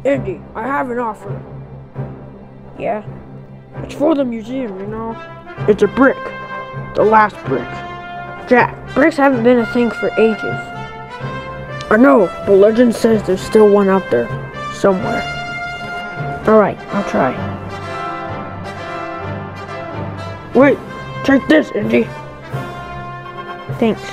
Indy, I have an offer. Yeah? It's for the museum, you know? It's a brick. The last brick. Jack, bricks haven't been a thing for ages. I know, but legend says there's still one out there. Somewhere. Alright, I'll try. Wait, take this, Indy. Thanks.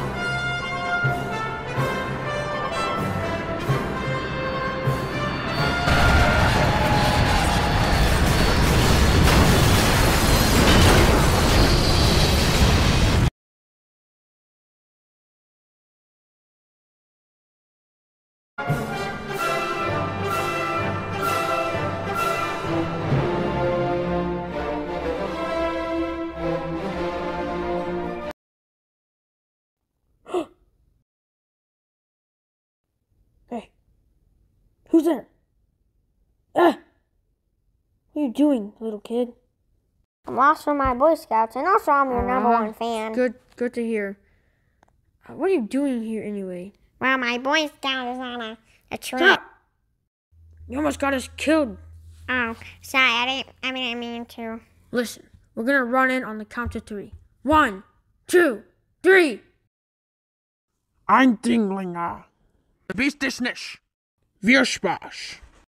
Hey, who's there? Ah! What are you doing, little kid? I'm lost from my Boy Scouts, and also I'm your number one fan. Good to hear. What are you doing here anyway? Well, my Boy Scout is on a trip. Stop! You almost got us killed. Oh, sorry, I didn't mean to. Listen, we're gonna run in on the count of 3. 1, 2, 3! Ein Dinglinger. Du bist es nicht. Wir Spaß.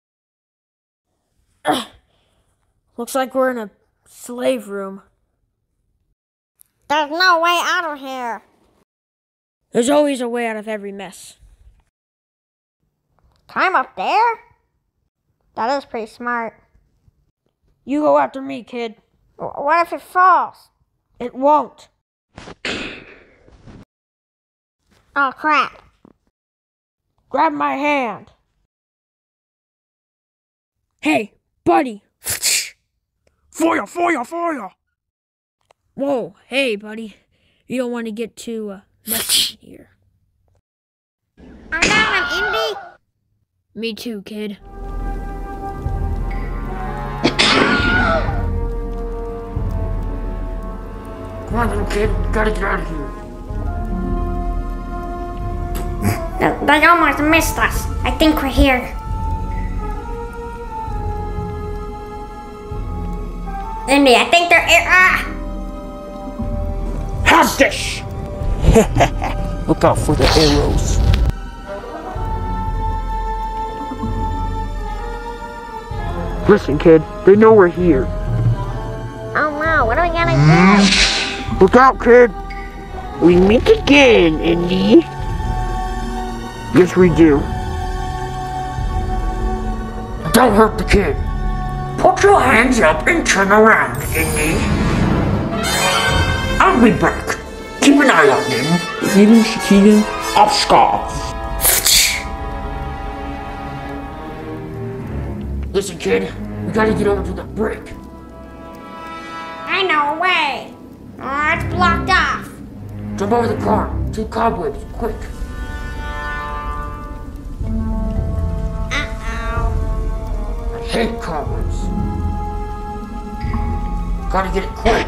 Looks like we're in a slave room. There's no way out of here. There's always a way out of every mess. Climb up there? That is pretty smart. You go after me, kid. What if it falls? It won't. Oh, crap. Grab my hand. Hey, buddy. Feuer, Feuer, Feuer. Whoa, hey, buddy. You don't want to get too messy here. I got him, Indy. Me too, kid. Come on, little kid. You gotta get out of here. They almost missed us. I think we're here. Indy, I think they're here. Have this! Look out for the arrows. Listen, kid. They know we're here. Oh no, what are we gonna do? Look out, kid. We meet again, Indy. Yes, we do. Don't hurt the kid. Put your hands up and turn around, Indy. I'll be back. Keep an eye on him. Even Keegan off scarf. Listen, kid. We gotta get over to the brick. I know a way. Oh, it's blocked off. Jump over the car. 2 cobwebs, quick. I hate cobwebs. Gotta get it quick.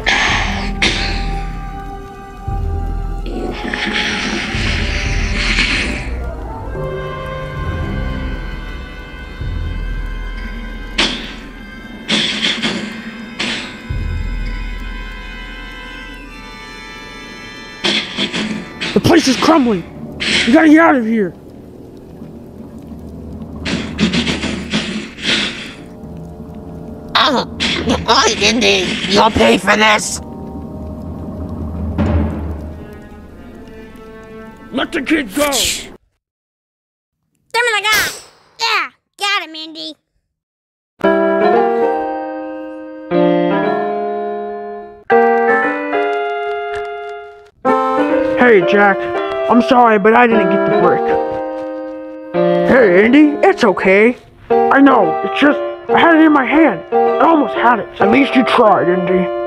The place is crumbling. We gotta get out of here. Oh, Indy, you'll pay for this. Let the kid go. Give me the gun. Yeah, got him, Indy. Hey, Jack. I'm sorry, but I didn't get the brick. Hey, Indy. It's okay. I know. It's just, I had it in my hand. I almost had it. At least you tried, Indy.